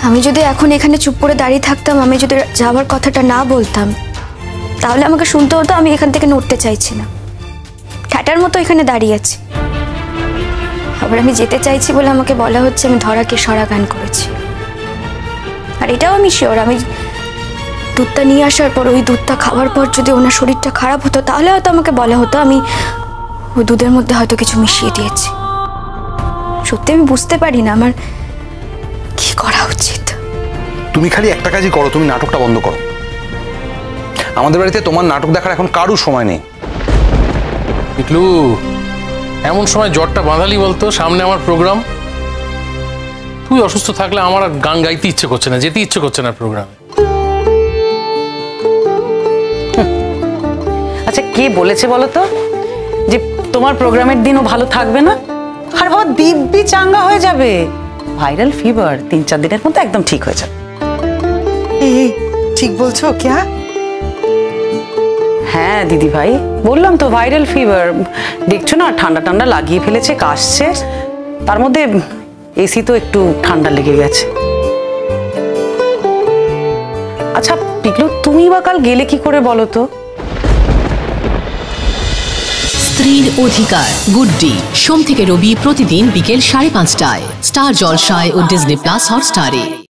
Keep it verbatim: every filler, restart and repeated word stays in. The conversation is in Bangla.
আমি যদি এখন এখানে চুপ করে দাঁড়িয়ে থাকতাম, আমি যদি যাওয়ার কথাটা না বলতাম, তাহলে আমাকে শুনতে হতো আমি এখান থেকে নড়তে চাইছি না, ঠ্যাটার মতো এখানে দাঁড়িয়ে আছি। আবার আমি যেতে চাইছি বলে আমাকে বলা হচ্ছে আমি ধরাকে সরা গান করেছি। আর এটাও আমি শিওর, আমি দুধটা নিয়ে আসার পর, ওই দুধটা খাওয়ার পর যদি ওনার শরীরটা খারাপ হতো, তাহলে হয়তো আমাকে বলা হতো আমি ওই দুধের মধ্যে হয়তো কিছু মিশিয়ে দিয়েছি। সত্যি আমি বুঝতে পারি না আমার কি করা উচিত। তুমি খালি একটা কাজই করো, তুমি নাটকটা বন্ধ করো। আমাদের বাড়িতে তোমার নাটক দেখার এখন কারুর সময় নেই। পিকলু, এমন সময় জ্বরটা বাঁধালি বলতো, সামনে আমার প্রোগ্রাম। তুই অসুস্থ থাকলে আমার আর গান গাইতে ইচ্ছে করছে না, যেতে ইচ্ছে করছে না প্রোগ্রামে। আচ্ছা, কে বলেছে বলো তো যে তোমার প্রোগ্রামের দিনও ভালো থাকবে না? আর বাবা দিব্যি চাঙ্গা হয়ে যাবে। ভাইরাল ফিভার তিন চার দিনের মধ্যে একদম ঠিক হয়ে যাবে। এই ঠিক বলছো ক্যা? হ্যাঁ দিদি ভাই, বললাম তো ভাইরাল ফিভার। দেখছো না ঠান্ডা ঠান্ডা লাগিয়ে ফেলেছে, কাশছে, তার মধ্যে এসি তো একটু ঠান্ডা লেগে গেছে। আচ্ছা পিকলু, তুমি বা কাল গেলে কি করে বলো তো? স্ত্রীর অধিকার গুড্ডি সোম থেকে রবি প্রতিদিন বিকেল সাড়ে পাঁচটায় স্টার জলসায় ও ডিজনি প্লাস হটস্টারে।